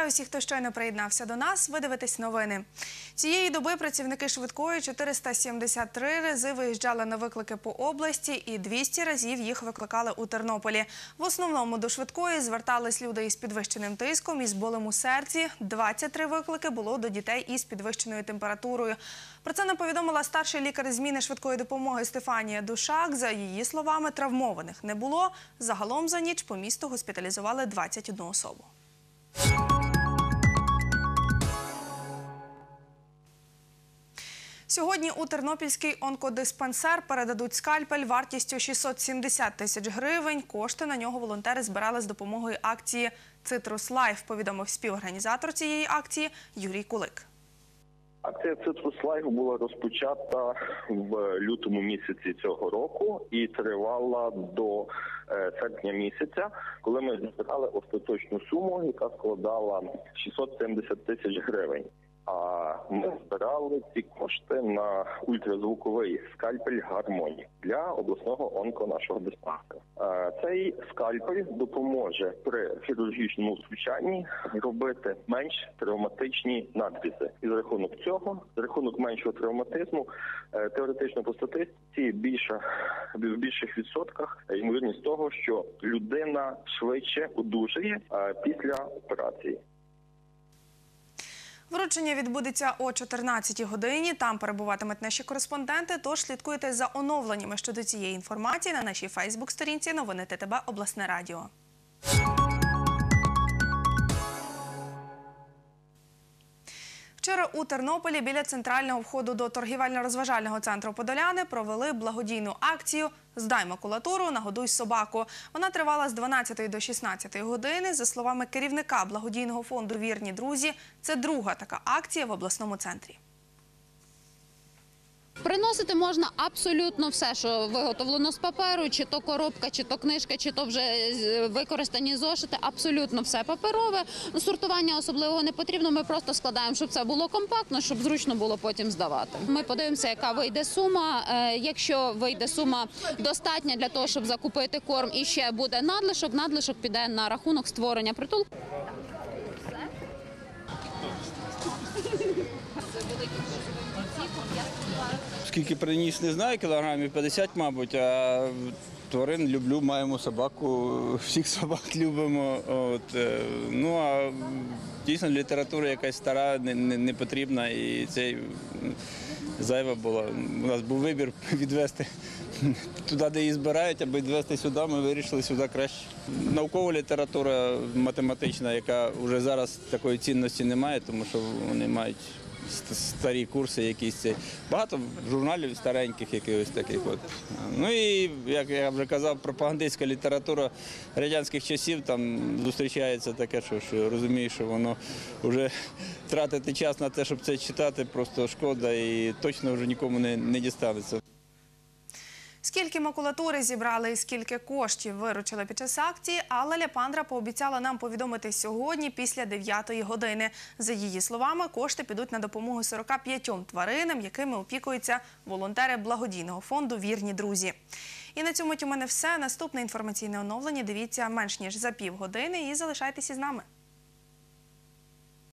Вітаю всіх, хто щойно приєднався до нас. Ви дивитесь новини. Цієї доби працівники швидкої 473 рази виїжджали на виклики по області і 200 разів їх викликали у Тернополі. В основному до швидкої звертались люди із підвищеним тиском і з болем у серці. 23 виклики було до дітей із підвищеною температурою. Про це нам повідомила старший лікар зміни швидкої допомоги Стефанія Душак. За її словами, травмованих не було. Загалом за ніч по місту госпіталізували 21 особу. Сьогодні у Тернопільський онкодиспансер передадуть скальпель вартістю 670 тисяч гривень. Кошти на нього волонтери збирали з допомогою акції «Цитрус Лайф», повідомив співорганізатор цієї акції Юрій Кулик. Акція «Цитрус Лайф» була розпочата в лютому місяці цього року і тривала до серпня місяця, коли ми збирали остаточну суму, яка складала 670 тисяч гривень. А ми збирали ці кошти на ультразвуковий скальпель «Гармонік» для обласного нашого диспансера. Цей скальпель допоможе при хірургічному втручанні робити менш травматичні надрізи. І за рахунок цього, за рахунок меншого травматизму, теоретично по статистиці в більших відсотках ймовірність того, що людина швидше одужає після операції. Вручення відбудеться о 14-й годині. Там перебуватимуть наші кореспонденти, тож слідкуйте за оновленнями щодо цієї інформації на нашій фейсбук-сторінці «Новини ТТБ. Обласне радіо». Вчора у Тернополі біля центрального входу до торгівельно-розважального центру «Подоляни» провели благодійну акцію «Здай макулатуру, нагодуй собаку». Вона тривала з 12 до 16 години. За словами керівника благодійного фонду «Вірні друзі», це друга така акція в обласному центрі. Приносити можна абсолютно все, що виготовлено з паперу, чи то коробка, чи то книжка, чи то вже використані зошити, абсолютно все паперове. Сортування особливого не потрібно, ми просто складаємо, щоб це було компактно, щоб зручно було потім здавати. Ми подивимося, яка вийде сума. Якщо вийде сума достатня для того, щоб закупити корм і ще буде надлишок піде на рахунок створення притулку. Скільки приніс, не знаю, кілограмів 50, мабуть, а тварин люблю, маємо собаку, всіх собак любимо. Ну, а дійсно література якась стара, не потрібна, і це зайва була. У нас був вибір відвезти туди, де її збирають, аби відвезти сюди, ми вирішили сюди краще. Наукова література математична, яка вже зараз такої цінності не має, тому що вони мають старі курси якісь. Багато журналів стареньких якихось таких. Ну і, як я вже казав, пропагандистська література радянських часів, там зустрічається таке, що розумієш, що воно вже тратити час на те, щоб це читати, просто шкода і точно вже нікому не дістанеться. Скільки макулатури зібрали і скільки коштів виручили під час акції, Алла Ляпандра пообіцяла нам повідомити сьогодні після 9-ї години. За її словами, кошти підуть на допомогу 45 тваринам, якими опікуються волонтери благодійного фонду «Вірні друзі». І на цьому у мене все. Наступне інформаційне оновлення дивіться менш ніж за півгодини і залишайтеся з нами.